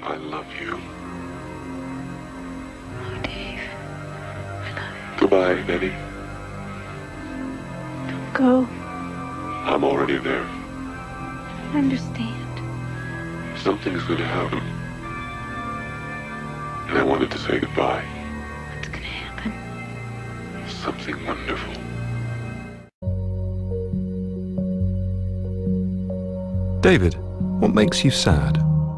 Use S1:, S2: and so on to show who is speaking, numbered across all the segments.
S1: I love you.
S2: Oh, Dave. I love you.
S1: Goodbye, Betty.
S2: Don't go.
S1: I'm already there.
S2: I understand.
S1: Something's gonna happen. And I wanted to say goodbye.
S2: What's gonna happen?
S1: Something wonderful.
S3: David, what makes you sad?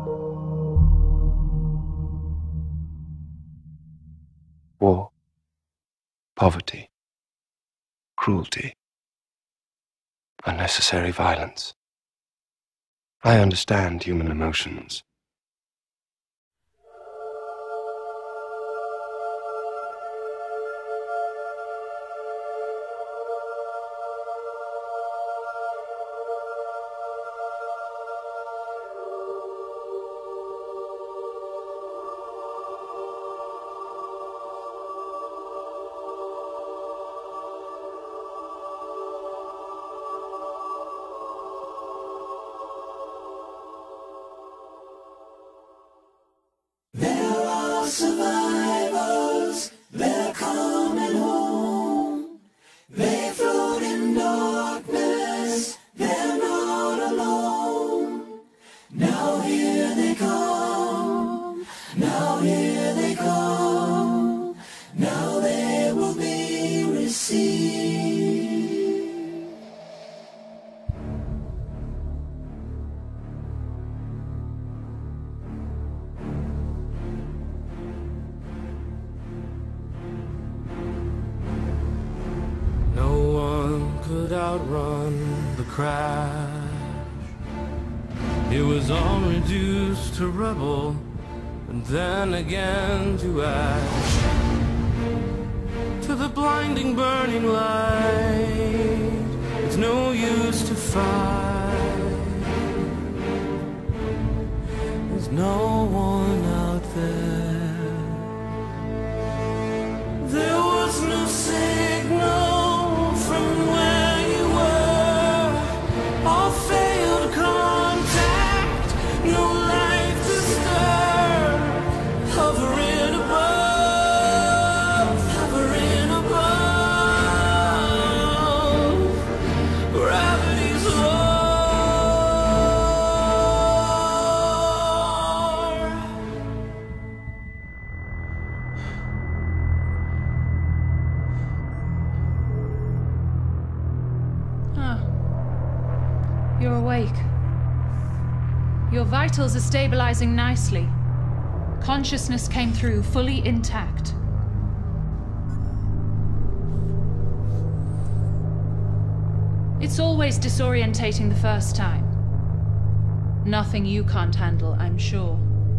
S4: War, poverty, cruelty, unnecessary violence. I understand human emotions.
S5: Survivors, they're coming home. They float in darkness, they're not alone. Now here they come, now here they come, now they will be received.
S6: Could outrun the crash. It was all reduced to rubble, and then again to ash. To the blinding burning light, it's no use to fight. There's no one out there. There was no signal from where you were, all failed contact, no life to stir, hovering above, gravity's roar.
S7: You're awake. Your vitals are stabilizing nicely. Consciousness came through fully intact. It's always disorientating the first time. Nothing you can't handle, I'm sure.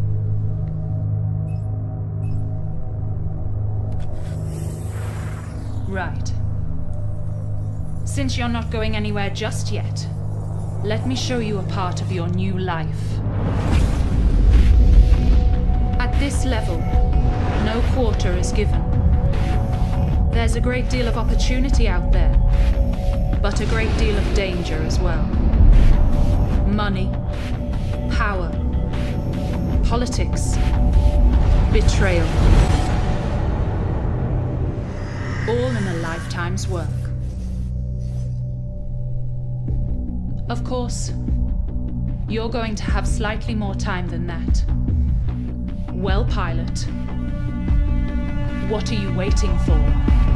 S7: Right. Since you're not going anywhere just yet, let me show you a part of your new life. At this level, no quarter is given. There's a great deal of opportunity out there, but a great deal of danger as well. Money, power, politics, betrayal. All in a lifetime's work. Of course, you're going to have slightly more time than that. Well, pilot, what are you waiting for?